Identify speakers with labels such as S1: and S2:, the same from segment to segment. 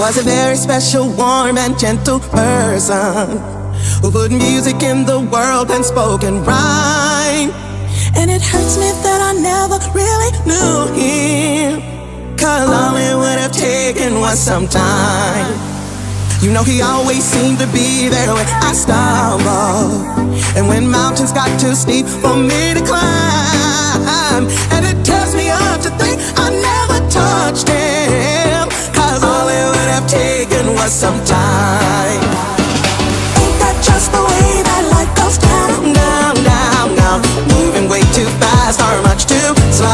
S1: was a very special, warm and gentle person who put music in the world and spoke in rhyme. And it hurts me that I never really knew him, 'cause all it would have taken was some time. You know he always seemed to be there when I stumbled, and when mountains got too steep for me to climb. And it tears me up to think I never touched him, 'cause all it would have taken was some time. Ain't that just the way that life goes down, down, down, down, moving way too fast or much too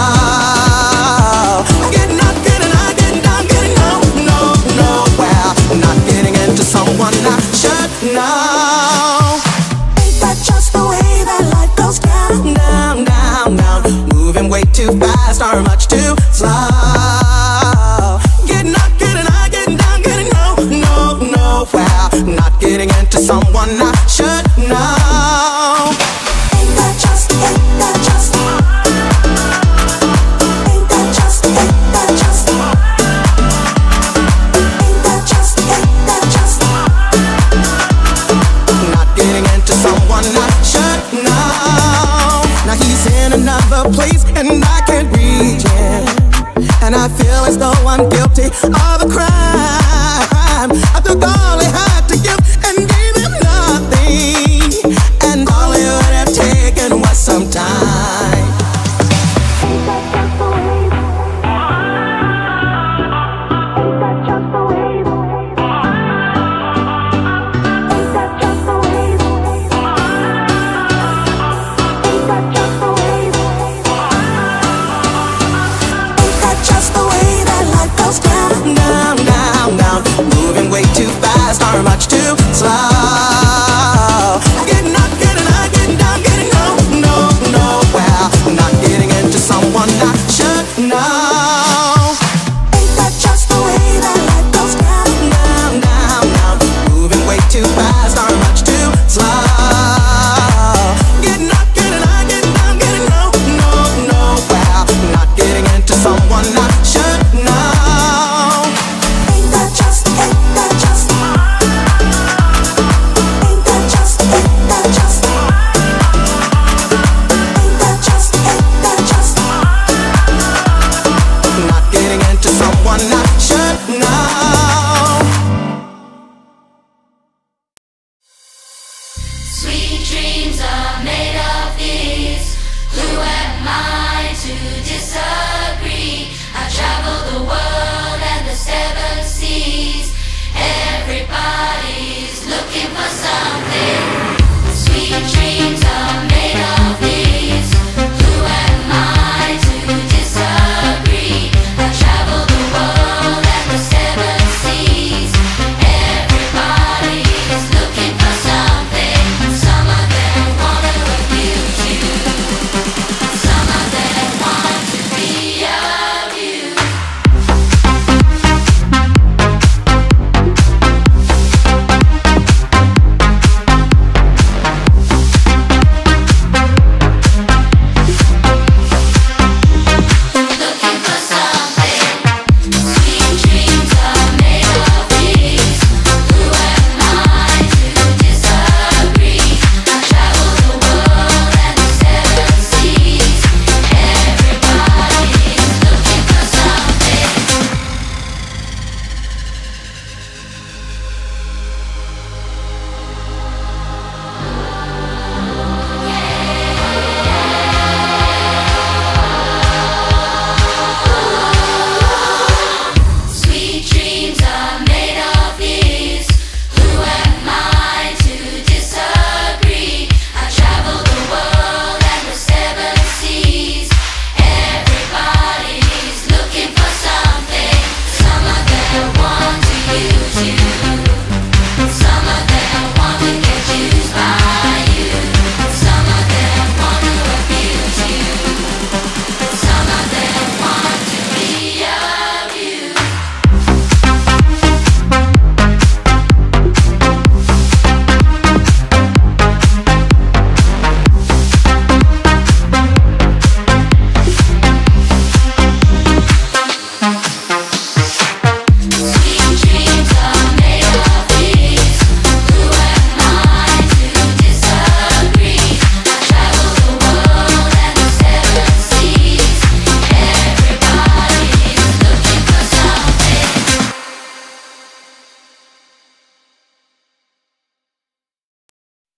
S1: slow. I get knocked and I get down, getting no, no, nowhere, not getting into someone I should know. Ain't that just the way that life goes down, down, down, down, moving way too fast or much too slow. Get knocked and I get down, getting no, no, nowhere, not getting into someone I should know. Ain't that just, ain't that just, ain't that just, ain't that just, ain't that just, ain't that just, not getting into someone I should know. Now he's in another place and I can't reach him, and I feel as though I'm guilty of a crime. I took all he had to give and gave him nothing, and all it would have taken was some time. Ain't that just the way? Ain't that just the way? Ain't that just the way? Ain't that just the way? Ain't that just the way that life goes down, down, down?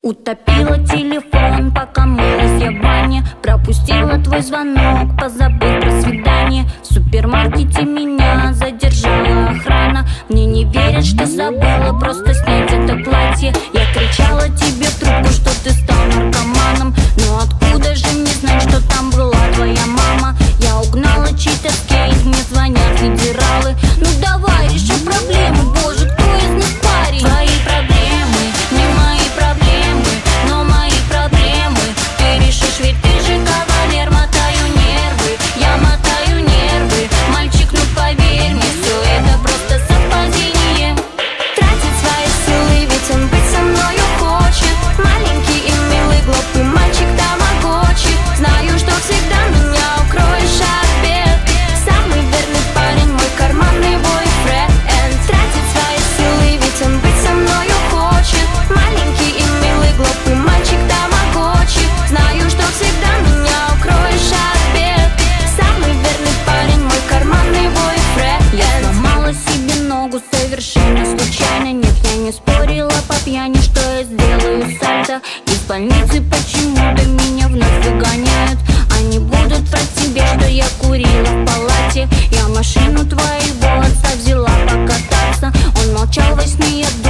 S2: Утопила телефон, пока мылась я в ванне. Пропустила твой звонок, позабыв про свидание. В супермаркете меня задержала охрана. Мне не верят, что забыла просто снять это платье. Я кричала тебе в трубку, что ты стал наркоманом. Но откуда же мне знать, что там была твоя мама? Я угнала чей-то скейт, мне звонят федералы. Ну давай, реши проблему, боже, кто из нас парень? Твои проблемы, не мои проблемы, но мои проблемы ты решишь, ведь ты же кавалер. Мотаю нервы, я мотаю нервы. Мальчик, ну поверь мне, все это просто совпадение. Тратит свои силы, ведь он быть со мною хочет. Маленький и милый, глупый мальчик тамагочи. Знаю, что всегда меня укроешь от бед. Самый верный парень, мой карманный бойфренд. Тратит свои силы, ведь он быть со мною хочет. Маленький и милый, глупый мальчик тамагочи. Знаю, что всегда меня укроешь от бед. Самый верный парень, мой карманный бойфренд. Я сломала себе ногу совершенно случайно. Нет, я не спорила по пьяни, что я сделаю сальто. Из больницы почему-то меня вновь выгоняют. Они будут про тебя, что я курила в палате. Я машину твоего отца взяла покататься. Он молчал во сне, я